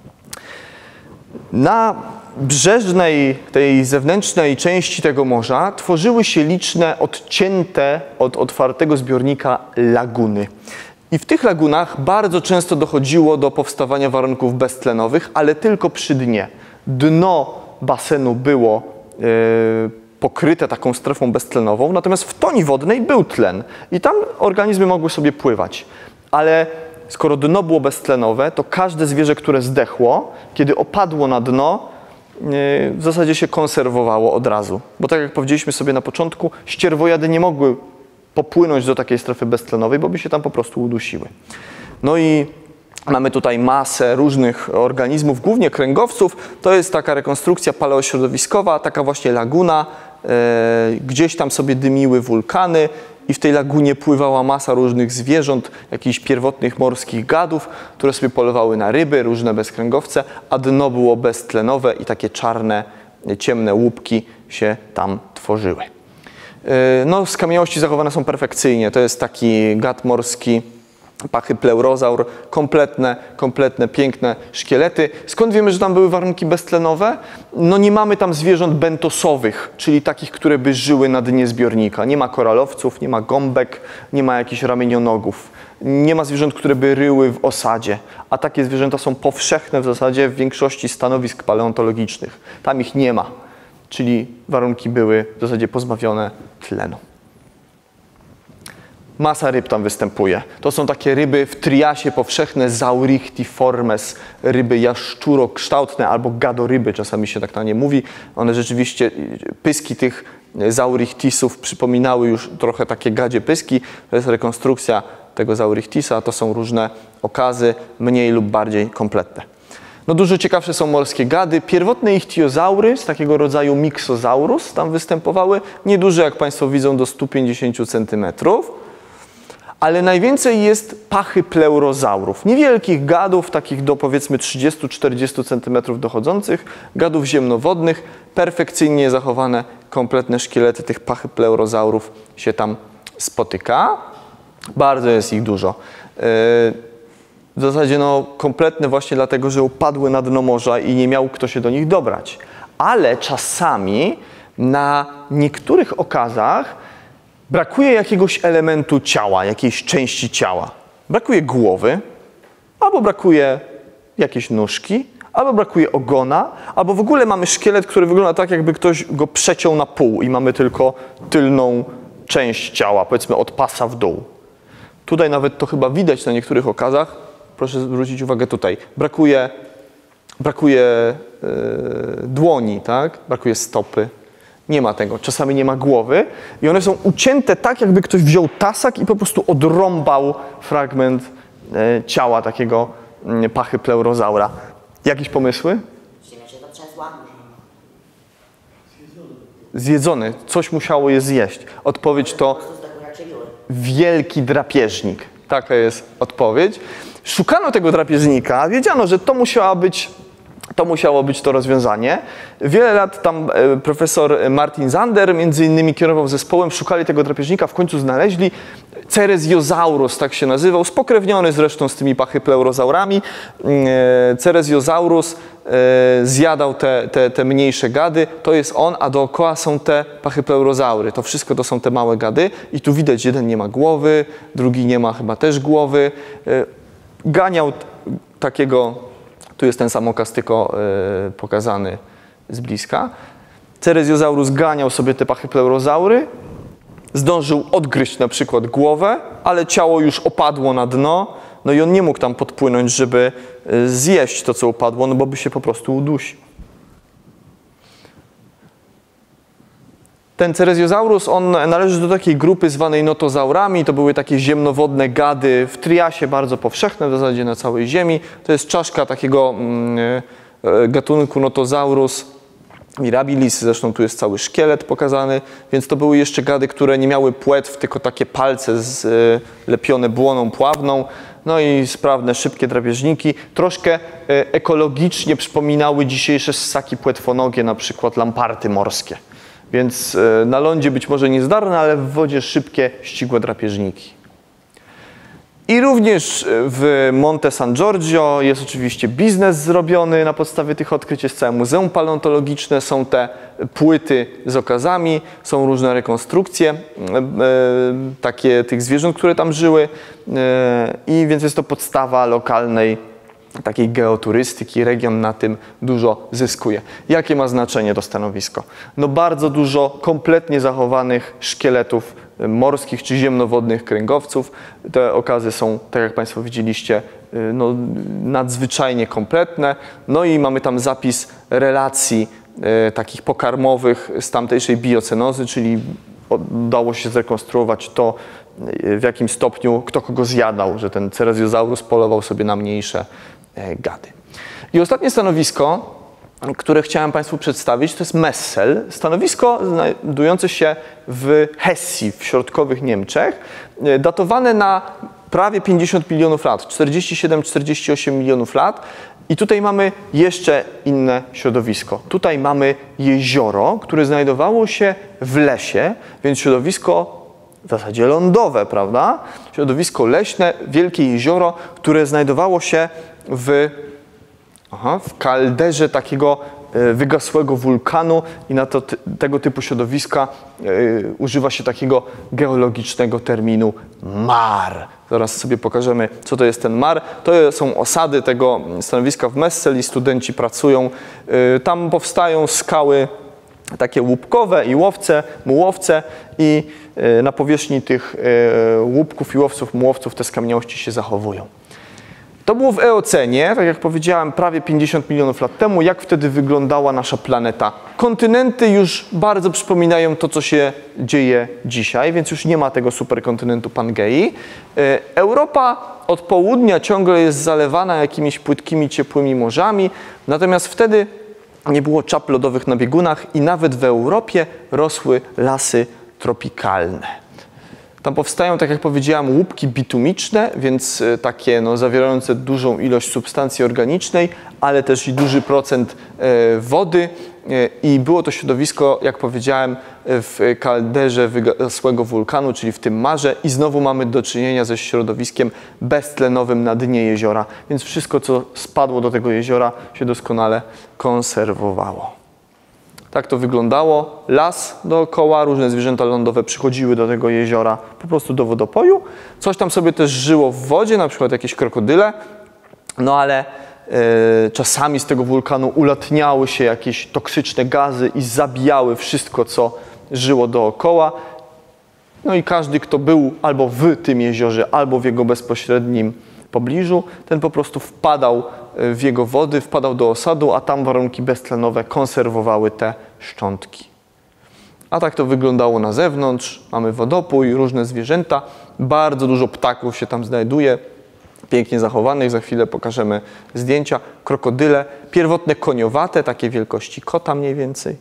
Na brzeżnej, tej zewnętrznej części tego morza tworzyły się liczne, odcięte od otwartego zbiornika laguny. I w tych lagunach bardzo często dochodziło do powstawania warunków beztlenowych, ale tylko przy dnie. Dno basenu było yy, pokryte taką strefą beztlenową, natomiast w toni wodnej był tlen i tam organizmy mogły sobie pływać. Ale skoro dno było beztlenowe, to każde zwierzę, które zdechło, kiedy opadło na dno, w zasadzie się konserwowało od razu. Bo tak jak powiedzieliśmy sobie na początku, ścierwojady nie mogły popłynąć do takiej strefy beztlenowej, bo by się tam po prostu udusiły. No i mamy tutaj masę różnych organizmów, głównie kręgowców. To jest taka rekonstrukcja paleośrodowiskowa, taka właśnie laguna. Gdzieś tam sobie dymiły wulkany i w tej lagunie pływała masa różnych zwierząt, jakichś pierwotnych morskich gadów, które sobie polowały na ryby, różne bezkręgowce, a dno było beztlenowe i takie czarne, ciemne łupki się tam tworzyły. No, skamieniałości zachowane są perfekcyjnie. To jest taki gad morski, pachypleurozaur, kompletne, kompletne, piękne szkielety. Skąd wiemy, że tam były warunki beztlenowe? No nie mamy tam zwierząt bentosowych, czyli takich, które by żyły na dnie zbiornika. Nie ma koralowców, nie ma gąbek, nie ma jakichś ramienionogów. Nie ma zwierząt, które by ryły w osadzie, a takie zwierzęta są powszechne w zasadzie w większości stanowisk paleontologicznych. Tam ich nie ma, czyli warunki były w zasadzie pozbawione tlenu. Masa ryb tam występuje. To są takie ryby w triasie powszechne, Zaurichtiformes, ryby jaszczurokształtne albo gadoryby, czasami się tak na nie mówi. One rzeczywiście, pyski tych Zaurichtisów przypominały już trochę takie gadzie pyski. To jest rekonstrukcja tego Zaurichtisa, to są różne okazy, mniej lub bardziej kompletne. No dużo ciekawsze są morskie gady. Pierwotne ichtiozaury z takiego rodzaju Mixosaurus tam występowały. Nieduże, jak Państwo widzą, do stu pięćdziesięciu centymetrów. Ale najwięcej jest pachypleurozaurów. Niewielkich gadów, takich do powiedzmy trzydziestu do czterdziestu centymetrów dochodzących, gadów ziemnowodnych, perfekcyjnie zachowane, kompletne szkielety tych pachypleurozaurów się tam spotyka. Bardzo jest ich dużo. W zasadzie no, kompletne właśnie dlatego, że upadły na dno morza i nie miał kto się do nich dobrać. Ale czasami na niektórych okazach brakuje jakiegoś elementu ciała, jakiejś części ciała. Brakuje głowy, albo brakuje jakiejś nóżki, albo brakuje ogona, albo w ogóle mamy szkielet, który wygląda tak, jakby ktoś go przeciął na pół i mamy tylko tylną część ciała, powiedzmy od pasa w dół. Tutaj nawet to chyba widać na niektórych okazach. Proszę zwrócić uwagę tutaj. Brakuje, brakuje yy, dłoni, tak? Brakuje stopy. Nie ma tego. Czasami nie ma głowy i one są ucięte tak, jakby ktoś wziął tasak i po prostu odrąbał fragment yy, ciała takiego yy, pachypleurozaura. Jakieś pomysły? Ziemia się dotrzesła. Zjedzony. Coś musiało je zjeść. Odpowiedź to wielki drapieżnik. Taka jest odpowiedź. Szukano tego drapieżnika, wiedziano, że to musiała być, to musiało być to rozwiązanie. Wiele lat tam e, profesor Martin Zander między innymi kierował zespołem, szukali tego drapieżnika, w końcu znaleźli. Ceresiosaurus tak się nazywał, spokrewniony zresztą z tymi pachypleurozaurami. E, Ceresiosaurus e, zjadał te, te, te mniejsze gady, to jest on, a dookoła są te pachypleurozaury. To wszystko to są te małe gady i tu widać, jeden nie ma głowy, drugi nie ma chyba też głowy. E, ganiał takiego, tu jest ten sam okaz, tylko e, pokazany z bliska. Ceresiosaurus ganiał sobie te pachypleurozaury, zdążył odgryźć na przykład głowę, ale ciało już opadło na dno, no i on nie mógł tam podpłynąć, żeby zjeść to, co upadło, no bo by się po prostu udusił. Ten Ceresiosaurus, on należy do takiej grupy zwanej notozaurami. To były takie ziemnowodne gady w triasie, bardzo powszechne w zasadzie na całej Ziemi. To jest czaszka takiego mm, gatunku Notosaurus mirabilis, zresztą tu jest cały szkielet pokazany, więc to były jeszcze gady, które nie miały płetw, tylko takie palce zlepione błoną pławną, no i sprawne, szybkie drapieżniki. Troszkę ekologicznie przypominały dzisiejsze ssaki płetwonogie, na przykład lamparty morskie. Więc na lądzie być może niezdarne, ale w wodzie szybkie, ścisłe drapieżniki. I również w Monte San Giorgio jest oczywiście biznes zrobiony na podstawie tych odkryć. Jest całe muzeum paleontologiczne, są te płyty z okazami, są różne rekonstrukcje e, takie tych zwierząt, które tam żyły. E, I więc jest to podstawa lokalnej takiej geoturystyki. Region na tym dużo zyskuje. Jakie ma znaczenie to stanowisko? No bardzo dużo kompletnie zachowanych szkieletów morskich czy ziemnowodnych kręgowców. Te okazy są, tak jak Państwo widzieliście, no, nadzwyczajnie kompletne. No i mamy tam zapis relacji e, takich pokarmowych z tamtejszej biocenozy, czyli udało się zrekonstruować to, w jakim stopniu kto kogo zjadał, że ten Ceresiosaurus polował sobie na mniejsze e, gady. I ostatnie stanowisko, które chciałem Państwu przedstawić, to jest Messel. Stanowisko znajdujące się w Hesji, w środkowych Niemczech, datowane na prawie pięćdziesiąt milionów lat, czterdzieści siedem do czterdziestu ośmiu milionów lat. I tutaj mamy jeszcze inne środowisko. Tutaj mamy jezioro, które znajdowało się w lesie, więc środowisko w zasadzie lądowe, prawda? Środowisko leśne, wielkie jezioro, które znajdowało się w Aha, w kalderze takiego e, wygasłego wulkanu i na to, ty, tego typu środowiska e, używa się takiego geologicznego terminu mar. Zaraz sobie pokażemy, co to jest ten mar. To są osady tego stanowiska w Messel i studenci pracują. E, tam powstają skały takie łupkowe i łowce, mułowce i na powierzchni tych łupków i łowców, mułowców te skamieniałości się zachowują. To było w Eocenie, tak jak powiedziałem, prawie pięćdziesiąt milionów lat temu. Jak wtedy wyglądała nasza planeta? Kontynenty już bardzo przypominają to, co się dzieje dzisiaj, więc już nie ma tego superkontynentu Pangei. Europa od południa ciągle jest zalewana jakimiś płytkimi, ciepłymi morzami, natomiast wtedy nie było czap lodowych na biegunach i nawet w Europie rosły lasy tropikalne. Tam powstają, tak jak powiedziałem, łupki bitumiczne, więc takie no, zawierające dużą ilość substancji organicznej, ale też i duży procent e, wody. E, I było to środowisko, jak powiedziałem, w kalderze wygasłego wulkanu, czyli w tym marze. I znowu mamy do czynienia ze środowiskiem beztlenowym na dnie jeziora. Więc wszystko, co spadło do tego jeziora, się doskonale konserwowało. Tak to wyglądało. Las dookoła, różne zwierzęta lądowe przychodziły do tego jeziora po prostu do wodopoju. Coś tam sobie też żyło w wodzie, na przykład jakieś krokodyle, no ale e, czasami z tego wulkanu ulatniały się jakieś toksyczne gazy i zabijały wszystko, co żyło dookoła. No i każdy, kto był albo w tym jeziorze, albo w jego bezpośrednim pobliżu, ten po prostu wpadał w jego wody, wpadał do osadu, a tam warunki beztlenowe konserwowały te szczątki. A tak to wyglądało na zewnątrz. Mamy wodopój, różne zwierzęta, bardzo dużo ptaków się tam znajduje, pięknie zachowanych, za chwilę pokażemy zdjęcia. Krokodyle, pierwotne koniowate, takie wielkości kota mniej więcej.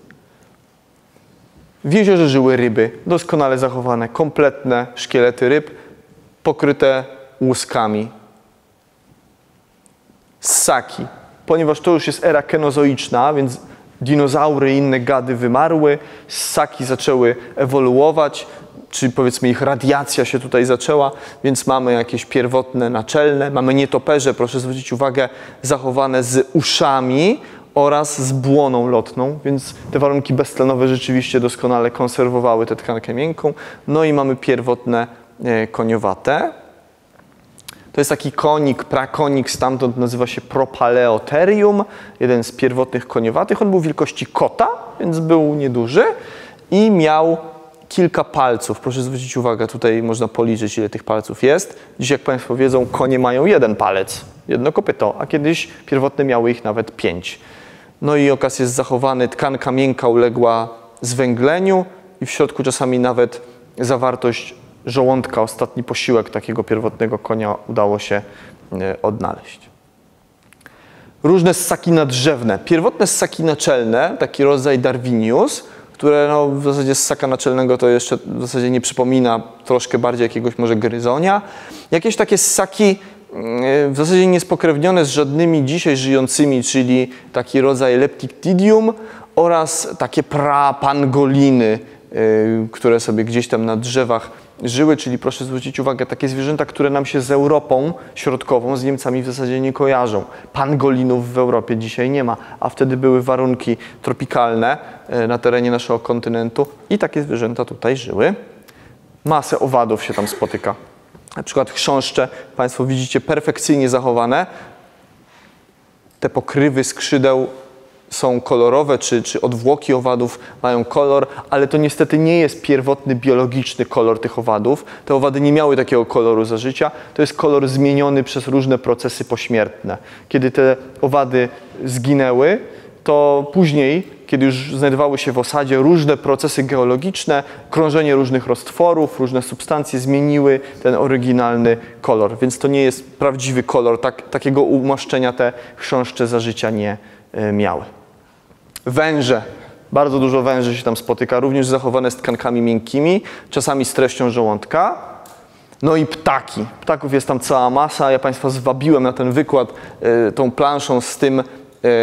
W jeziorze żyły ryby, doskonale zachowane, kompletne szkielety ryb, pokryte łuskami. Ssaki, ponieważ to już jest era kenozoiczna, więc dinozaury i inne gady wymarły, ssaki zaczęły ewoluować, czy powiedzmy ich radiacja się tutaj zaczęła, więc mamy jakieś pierwotne, naczelne, mamy nietoperze, proszę zwrócić uwagę, zachowane z uszami oraz z błoną lotną, więc te warunki beztlenowe rzeczywiście doskonale konserwowały tę tkankę miękką. No i mamy pierwotne e, koniowate. To jest taki konik, prakonik, stamtąd nazywa się Propaleotherium, jeden z pierwotnych koniowatych. On był wielkości kota, więc był nieduży i miał kilka palców. Proszę zwrócić uwagę, tutaj można policzyć, ile tych palców jest. Dziś, jak Państwo wiedzą, konie mają jeden palec, jedno kopyto, a kiedyś pierwotne miały ich nawet pięć. No i okaz jest zachowany, tkanka miękka uległa zwęgleniu i w środku czasami nawet zawartość żołądka, ostatni posiłek takiego pierwotnego konia udało się odnaleźć. Różne ssaki nadrzewne. Pierwotne ssaki naczelne, taki rodzaj Darwinius, które no, w zasadzie ssaka naczelnego to jeszcze w zasadzie nie przypomina, troszkę bardziej jakiegoś może gryzonia. Jakieś takie ssaki w zasadzie niespokrewnione z żadnymi dzisiaj żyjącymi, czyli taki rodzaj Leptictidium oraz takie prapangoliny, które sobie gdzieś tam na drzewach żyły, czyli proszę zwrócić uwagę, takie zwierzęta, które nam się z Europą Środkową, z Niemcami w zasadzie nie kojarzą. Pangolinów w Europie dzisiaj nie ma, a wtedy były warunki tropikalne na terenie naszego kontynentu i takie zwierzęta tutaj żyły. Masę owadów się tam spotyka. Na przykład chrząszcze, Państwo widzicie, perfekcyjnie zachowane. Te pokrywy skrzydeł są kolorowe, czy, czy odwłoki owadów mają kolor, ale to niestety nie jest pierwotny, biologiczny kolor tych owadów. Te owady nie miały takiego koloru za życia. To jest kolor zmieniony przez różne procesy pośmiertne. Kiedy te owady zginęły, to później, kiedy już znajdowały się w osadzie, różne procesy geologiczne, krążenie różnych roztworów, różne substancje zmieniły ten oryginalny kolor. Więc to nie jest prawdziwy kolor. Tak, takiego umaszczenia te chrząszcze za życia nie y, miały. Węże. Bardzo dużo węży się tam spotyka, również zachowane z tkankami miękkimi, czasami z treścią żołądka. No i ptaki. Ptaków jest tam cała masa. Ja Państwa zwabiłem na ten wykład y, tą planszą z tym y,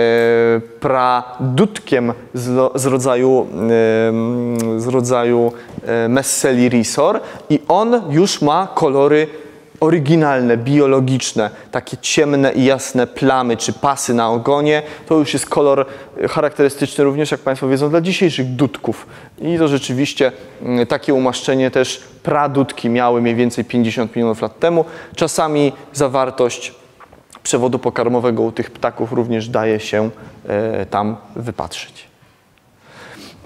pradutkiem z, z rodzaju, y, z rodzaju y, Messelirisor i on już ma kolory oryginalne, biologiczne, takie ciemne i jasne plamy czy pasy na ogonie. To już jest kolor charakterystyczny również, jak Państwo wiedzą, dla dzisiejszych dudków. I to rzeczywiście takie umaszczenie też pradudki miały mniej więcej pięćdziesiąt milionów lat temu. Czasami zawartość przewodu pokarmowego u tych ptaków również daje się e, tam wypatrzyć.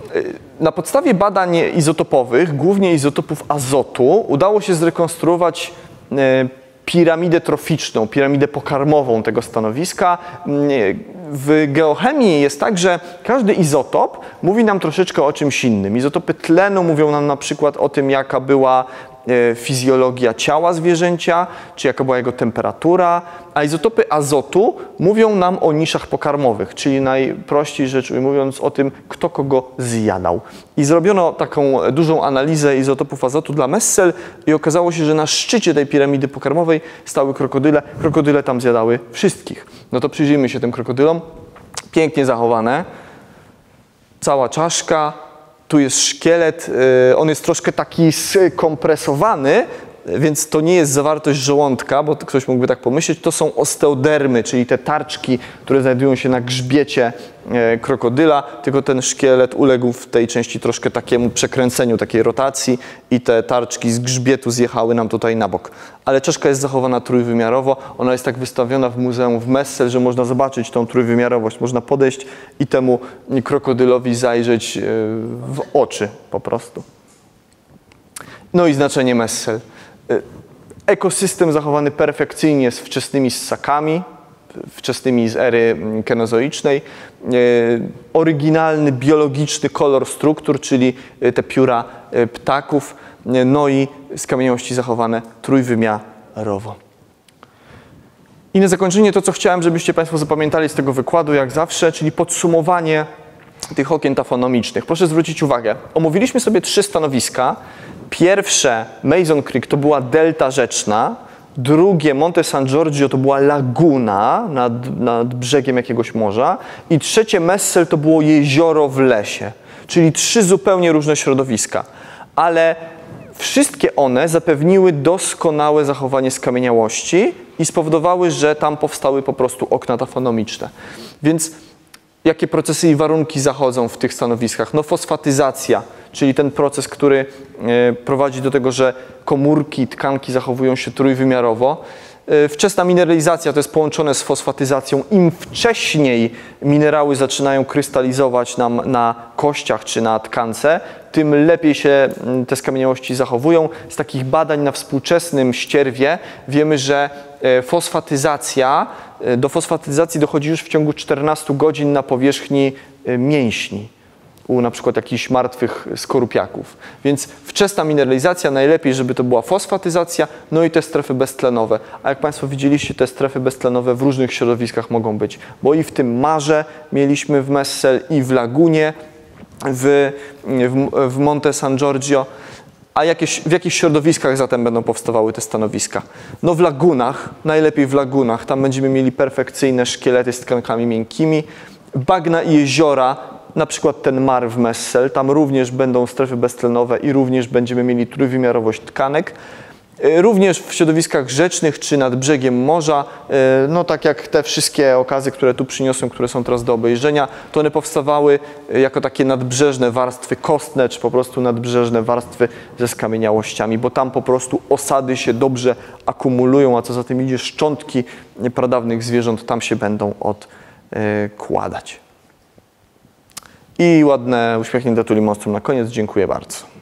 Na podstawie badań izotopowych, głównie izotopów azotu, udało się zrekonstruować piramidę troficzną, piramidę pokarmową tego stanowiska. W geochemii jest tak, że każdy izotop mówi nam troszeczkę o czymś innym. Izotopy tlenu mówią nam na przykład o tym, jaka była fizjologia ciała zwierzęcia, czy jaka była jego temperatura, a izotopy azotu mówią nam o niszach pokarmowych, czyli najprościej rzecz ujmując o tym, kto kogo zjadał. I zrobiono taką dużą analizę izotopów azotu dla Messel i okazało się, że na szczycie tej piramidy pokarmowej stały krokodyle. Krokodyle tam zjadały wszystkich. No to przyjrzyjmy się tym krokodylom. Pięknie zachowane. Cała czaszka. Tu jest szkielet, on jest troszkę taki skompresowany, więc to nie jest zawartość żołądka, bo ktoś mógłby tak pomyśleć. To są osteodermy, czyli te tarczki, które znajdują się na grzbiecie krokodyla, tylko ten szkielet uległ w tej części troszkę takiemu przekręceniu, takiej rotacji i te tarczki z grzbietu zjechały nam tutaj na bok. Ale czaszka jest zachowana trójwymiarowo, ona jest tak wystawiona w muzeum w Messel, że można zobaczyć tą trójwymiarowość, można podejść i temu krokodylowi zajrzeć w oczy po prostu. No i znaczenie Messel. Ekosystem zachowany perfekcyjnie z wczesnymi ssakami, wczesnymi z ery kenozoicznej. Oryginalny, biologiczny kolor struktur, czyli te pióra ptaków, no i skamieniałości zachowane trójwymiarowo. I na zakończenie to, co chciałem, żebyście Państwo zapamiętali z tego wykładu, jak zawsze, czyli podsumowanie tych okien tafonomicznych. Proszę zwrócić uwagę, omówiliśmy sobie trzy stanowiska. Pierwsze, Mason Creek, to była delta rzeczna. Drugie, Monte San Giorgio, to była laguna nad, nad brzegiem jakiegoś morza. I trzecie, Messel, to było jezioro w lesie. Czyli trzy zupełnie różne środowiska. Ale wszystkie one zapewniły doskonałe zachowanie skamieniałości i spowodowały, że tam powstały po prostu okna tafonomiczne. Więc jakie procesy i warunki zachodzą w tych stanowiskach? No fosfatyzacja, czyli ten proces, który prowadzi do tego, że komórki, tkanki zachowują się trójwymiarowo. Wczesna mineralizacja to jest połączone z fosfatyzacją. Im wcześniej minerały zaczynają krystalizować nam na kościach czy na tkance, tym lepiej się te skamieniałości zachowują. Z takich badań na współczesnym ścierwie wiemy, że fosfatyzacja, do fosfatyzacji dochodzi już w ciągu czternastu godzin na powierzchni mięśni u na przykład jakichś martwych skorupiaków. Więc wczesna mineralizacja, najlepiej, żeby to była fosfatyzacja, no i te strefy beztlenowe. A jak Państwo widzieliście, te strefy beztlenowe w różnych środowiskach mogą być, bo i w tym marze mieliśmy w Messel, i w lagunie, w, w, w Monte San Giorgio. A jakieś, w jakich środowiskach zatem będą powstawały te stanowiska? No w lagunach, najlepiej w lagunach. Tam będziemy mieli perfekcyjne szkielety z tkankami miękkimi. Bagna i jeziora, na przykład ten mar w Messel, tam również będą strefy beztlenowe i również będziemy mieli trójwymiarowość tkanek. Również w środowiskach rzecznych czy nad brzegiem morza, no tak jak te wszystkie okazy, które tu przyniosłem, które są teraz do obejrzenia, to one powstawały jako takie nadbrzeżne warstwy kostne, czy po prostu nadbrzeżne warstwy ze skamieniałościami, bo tam po prostu osady się dobrze akumulują, a co za tym idzie, szczątki pradawnych zwierząt tam się będą odkładać. I ładne uśmiechnięte tulimostrum na koniec. Dziękuję bardzo.